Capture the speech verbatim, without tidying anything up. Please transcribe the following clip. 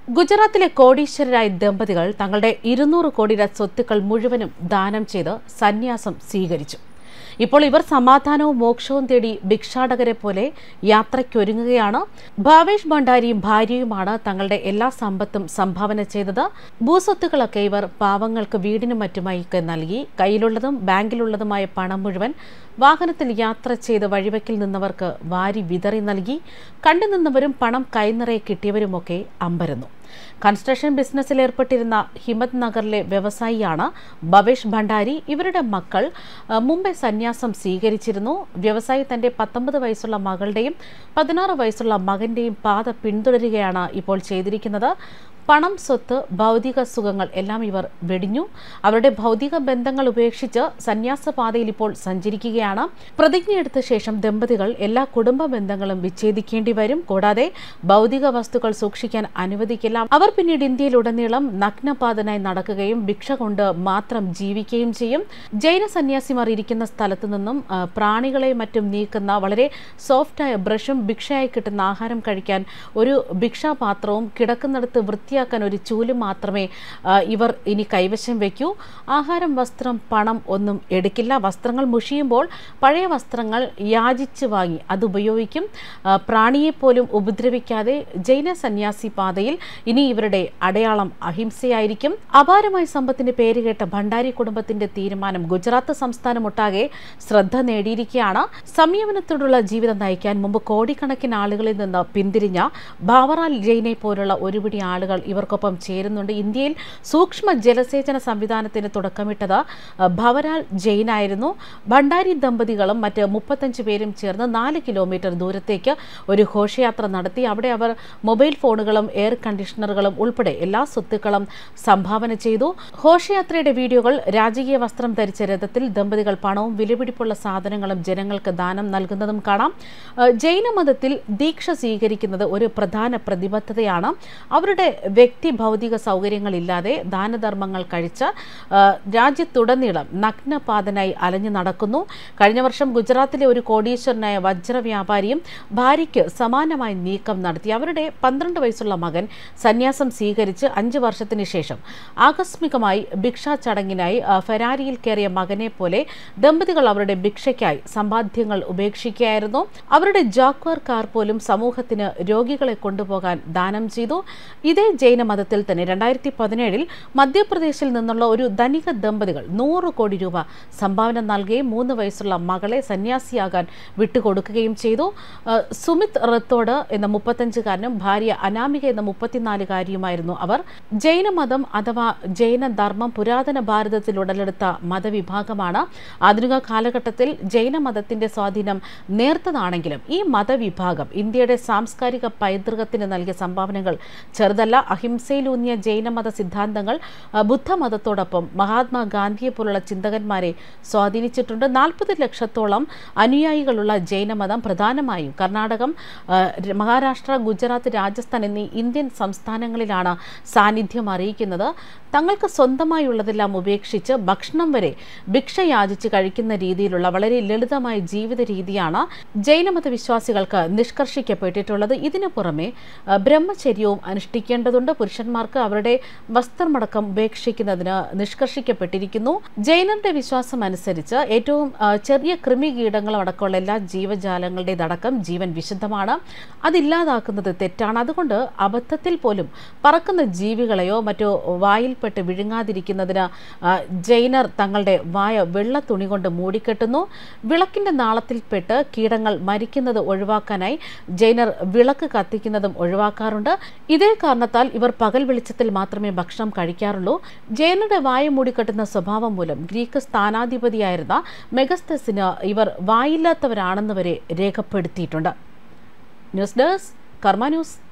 ഗുജറാത്തിലെ കോടീശ്വരരായ ദമ്പതികൾ തങ്ങളുടെ ഇരുന്നൂറ് കോടിയുടെ സ്വത്തുക്കൾ മുഴുവനും ദാനം ചെയ്ത് സന്യാസം സ്വീകരിച്ചു. ഇപ്പോൾ ഇവർ സമാധാനവും മോക്ഷവും തേടി ഭിക്ഷാടകരെ പോലെ യാത്രയ്ക്കൊരുങ്ങുകയാണ്. ഭാവേഷ് ഭണ്ഡാരിയും ഭാര്യയുമാണ് തങ്ങളുടെ എല്ലാ സമ്പത്തും സംഭാവന ചെയ്തത്. ഭൂസ്വത്തുക്കളൊക്കെ ഇവർ പാവങ്ങൾക്ക് വീടിനും മറ്റുമായി നൽകി. കയ്യിലുള്ളതും ബാങ്കിലുള്ളതുമായ പണം മുഴുവൻ വാഹനത്തിൽ യാത്ര ചെയ്ത് വഴിവെക്കിൽ നിന്നവർക്ക് വാരി വിതറി നൽകി. കണ്ടുനിന്നവരും പണം കൈനിറയെ കിട്ടിയവരുമൊക്കെ അമ്പരന്നു. കൺസ്ട്രക്ഷൻ ബിസിനസ്സിൽ ഏർപ്പെട്ടിരുന്ന ഹിമത് നഗറിലെ വ്യവസായിയാണ് ഭവേഷ് ഭണ്ഡാരി. ഇവരുടെ മക്കൾ മുംബൈ സന്യാസം സ്വീകരിച്ചിരുന്നു. വ്യവസായി തന്റെ പത്തൊമ്പത് വയസ്സുള്ള മകളുടെയും പതിനാറ് വയസ്സുള്ള മകന്റെയും പാത പിന്തുടരുകയാണ് ഇപ്പോൾ ചെയ്തിരിക്കുന്നത്. പണം, സ്വത്ത്, ഭൗതിക സുഖങ്ങൾ എല്ലാം ഇവർ വെടിഞ്ഞു. അവരുടെ ഭൗതിക ബന്ധങ്ങൾ ഉപേക്ഷിച്ച് സന്യാസപാതയിൽ ഇപ്പോൾ സഞ്ചരിക്കുകയാണ്. പ്രതിജ്ഞയെടുത്ത ശേഷം ദമ്പതികൾ എല്ലാ കുടുംബ ബന്ധങ്ങളും വിച്ഛേദിക്കേണ്ടി വരും. കൂടാതെ ഭൗതിക വസ്തുക്കൾ സൂക്ഷിക്കാൻ അനുവദിക്കില്ല. അവർ പിന്നീട് ഇന്ത്യയിലുടനീളം നഗ്നപാതനായി നടക്കുകയും ഭിക്ഷ കൊണ്ട് മാത്രം ജീവിക്കുകയും ചെയ്യും. ജൈന സന്യാസിമാർ ഇരിക്കുന്ന സ്ഥലത്തു നിന്നും പ്രാണികളെ മറ്റും നീക്കുന്ന വളരെ സോഫ്റ്റായ ബ്രഷും ഭിക്ഷയായി കിട്ടുന്ന ആഹാരം കഴിക്കാൻ ഒരു ഭിക്ഷാപാത്രവും കിടക്കുന്നിടത്ത് വൃത്തി ാക്കാൻ ഒരു ചൂല് മാത്രമേ ഇവർ ഇനി കൈവശം വയ്ക്കൂ. ആഹാരം, വസ്ത്രം, പണം ഒന്നും എടുക്കില്ല. വസ്ത്രങ്ങൾ മുഷിയുമ്പോൾ പഴയ വസ്ത്രങ്ങൾ യാചിച്ച് വാങ്ങി അത് ഉപയോഗിക്കും. പ്രാണിയെപ്പോലും ഉപദ്രവിക്കാതെ ജൈന സന്യാസി പാതയിൽ ഇനി ഇവരുടെ അടയാളം അഹിംസയായിരിക്കും. അപാരമായ സമ്പത്തിന്റെ പേരുകേട്ട ഭണ്ഡാരി കുടുംബത്തിന്റെ തീരുമാനം ഗുജറാത്ത് സംസ്ഥാനമൊട്ടാകെ ശ്രദ്ധ നേടിയിരിക്കുകയാണ്. സംയമനത്തോടുള്ള ജീവിതം നയിക്കാൻ മുമ്പ് കോടിക്കണക്കിന് ആളുകളിൽ നിന്ന് പിന്തിരിഞ്ഞ ഭാവറാൽ ജെയിനെ പോലുള്ള ഒരുപിടി ആളുകൾ ഇവർക്കൊപ്പം ചേരുന്നുണ്ട്. ഇന്ത്യയിൽ സൂക്ഷ്മ ജലസേചന സംവിധാനത്തിന് തുടക്കമിട്ടത് ഭവരാൽ ജെയിൻ ആയിരുന്നു. ഭണ്ഡാരി ദമ്പതികളും മറ്റ് മുപ്പത്തഞ്ച് പേരും ചേർന്ന് നാല് കിലോമീറ്റർ ദൂരത്തേക്ക് ഒരു ഘോഷയാത്ര നടത്തി. അവിടെ അവർ മൊബൈൽ ഫോണുകളും എയർ കണ്ടീഷണറുകളും ഉൾപ്പെടെ എല്ലാ സ്വത്തുക്കളും സംഭാവന ചെയ്തു. ഘോഷയാത്രയുടെ വീഡിയോകൾ രാജകീയ വസ്ത്രം ധരിച്ച രഥത്തിൽ ദമ്പതികൾ പണവും വിലപിടിപ്പുള്ള സാധനങ്ങളും ജനങ്ങൾക്ക് ദാനം നൽകുന്നതും കാണാം. ജൈന മതത്തിൽ ദീക്ഷ സ്വീകരിക്കുന്നത് ഒരു പ്രധാന പ്രതിബദ്ധതയാണ്. അവരുടെ വ്യക്തി ഭൗതിക സൗകര്യങ്ങളില്ലാതെ ദാനധർമ്മങ്ങൾ കഴിച്ച് രാജ്യത്തുടനീളം നഗ്നപാതനായി അലഞ്ഞു നടക്കുന്നു. കഴിഞ്ഞ വർഷം ഗുജറാത്തിലെ ഒരു കോടീശ്വരനായ വജ്ര വ്യാപാരിയും ഭാര്യയ്ക്ക് സമാനമായ നീക്കം നടത്തി. അവരുടെ പന്ത്രണ്ട് വയസ്സുള്ള മകൻ സന്യാസം സ്വീകരിച്ച് അഞ്ച് വർഷത്തിന് ശേഷം ആകസ്മികമായി ഭിക്ഷാ ചടങ്ങിനായി ഫെരാരിയിൽ കയറിയ മകനെ പോലെ ദമ്പതികൾ അവരുടെ ഭിക്ഷയ്ക്കായി സമ്പാദ്യങ്ങൾ ഉപേക്ഷിക്കുകയായിരുന്നു. അവരുടെ ജാക്വാർ കാർ പോലും സമൂഹത്തിന് രോഗികളെ കൊണ്ടുപോകാൻ ദാനം ചെയ്തു. ഇതേ ജൈന മതത്തിൽ തന്നെ രണ്ടായിരത്തി പതിനേഴിൽ മധ്യപ്രദേശിൽ നിന്നുള്ള ഒരു ധനിക ദമ്പതികൾ നൂറ് കോടി രൂപ സംഭാവന നൽകുകയും മൂന്ന് വയസ്സുള്ള മകളെ സന്യാസിയാകാൻ വിട്ടുകൊടുക്കുകയും ചെയ്തു. സുമിത് റത്തോഡ് എന്ന മുപ്പത്തഞ്ചുകാരനും ഭാര്യ അനാമിക എന്ന മുപ്പത്തിനാലുകാരിയുമായിരുന്നു അവർ. ജൈനമതം അഥവാ ജൈനധർമ്മം പുരാതന ഭാരതത്തിൽ ഉടലെടുത്ത മതവിഭാഗമാണ്. ആധുനിക കാലഘട്ടത്തിൽ ജൈനമതത്തിന്റെ സ്വാധീനം നേർത്തതാണെങ്കിലും ഈ മതവിഭാഗം ഇന്ത്യയുടെ സാംസ്കാരിക പൈതൃകത്തിന് നൽകിയ സംഭാവനകൾ ചെറുതല്ല. അഹിംസയിലൂന്നിയ ജൈനമത സിദ്ധാന്തങ്ങൾ ബുദ്ധമതത്തോടൊപ്പം മഹാത്മാഗാന്ധിയെ പോലുള്ള ചിന്തകന്മാരെ സ്വാധീനിച്ചിട്ടുണ്ട്. നാൽപ്പത് ലക്ഷത്തോളം അനുയായികളുള്ള ജൈനമതം പ്രധാനമായും കർണാടകം, മഹാരാഷ്ട്ര, ഗുജറാത്ത്, രാജസ്ഥാൻ എന്നീ ഇന്ത്യൻ സംസ്ഥാനങ്ങളിലാണ് സാന്നിധ്യം അറിയിക്കുന്നത്. തങ്ങൾക്ക് സ്വന്തമായുള്ളതെല്ലാം ഉപേക്ഷിച്ച് ഭക്ഷണം വരെ ഭിക്ഷ യാചിച്ച് കഴിക്കുന്ന രീതിയിലുള്ള വളരെ ലളിതമായ ജീവിത രീതിയാണ് ജൈനമത വിശ്വാസികൾക്ക് നിഷ്കർഷിക്കപ്പെട്ടിട്ടുള്ളത്. ഇതിനു പുറമെ ബ്രഹ്മചര്യവും അനുഷ്ഠിക്കേണ്ടതുണ്ട്. പുരുഷന്മാർക്ക് അവരുടെ വസ്ത്രമടക്കം ഉപേക്ഷിക്കുന്നതിന് നിഷ്കർഷിക്കപ്പെട്ടിരിക്കുന്നു. ജൈനരുടെ വിശ്വാസം അനുസരിച്ച് ഏറ്റവും ചെറിയ കൃമികീടങ്ങളും അടക്കമുള്ള എല്ലാ ജീവജാലങ്ങളുടേതടക്കം ജീവൻ വിശുദ്ധമാണ്. അതില്ലാതാക്കുന്നത് തെറ്റാണ്. അതുകൊണ്ട് അബദ്ധത്തിൽ പോലും പറക്കുന്ന ജീവികളെയോ മറ്റോ വായിൽപ്പെട്ട് വിഴുങ്ങാതിരിക്കുന്നതിന് ജൈനർ തങ്ങളുടെ വായ വെള്ള തുണി കൊണ്ട് മൂടിക്കെട്ടുന്നു. വിളക്കിന്റെ നാളത്തിൽപ്പെട്ട് കീടങ്ങൾ മരിക്കുന്നത് ഒഴിവാക്കാനായി ജൈനർ വിളക്ക് കത്തിക്കുന്നതും ഒഴിവാക്കാറുണ്ട്. ഇതേ കാരണത്താൽ ഇവർ പകൽ വെളിച്ചത്തിൽ മാത്രമേ ഭക്ഷണം കഴിക്കാറുള്ളൂ. ജൈനരുടെ വായ മൂടിക്കെട്ടുന്ന സ്വഭാവം മൂലം ഗ്രീക്ക് സ്ഥാനാധിപതിയായിരുന്ന മെഗസ്തസിന് ഇവർ വായില്ലാത്തവരാണെന്ന് വരെ രേഖപ്പെടുത്തിയിട്ടുണ്ട്. News desk Karma news.